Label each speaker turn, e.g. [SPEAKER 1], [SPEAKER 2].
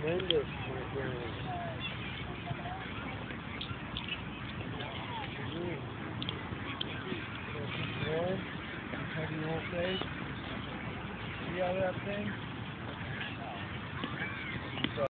[SPEAKER 1] tremendous, my friend. Warm, heavy old face. See how that thing?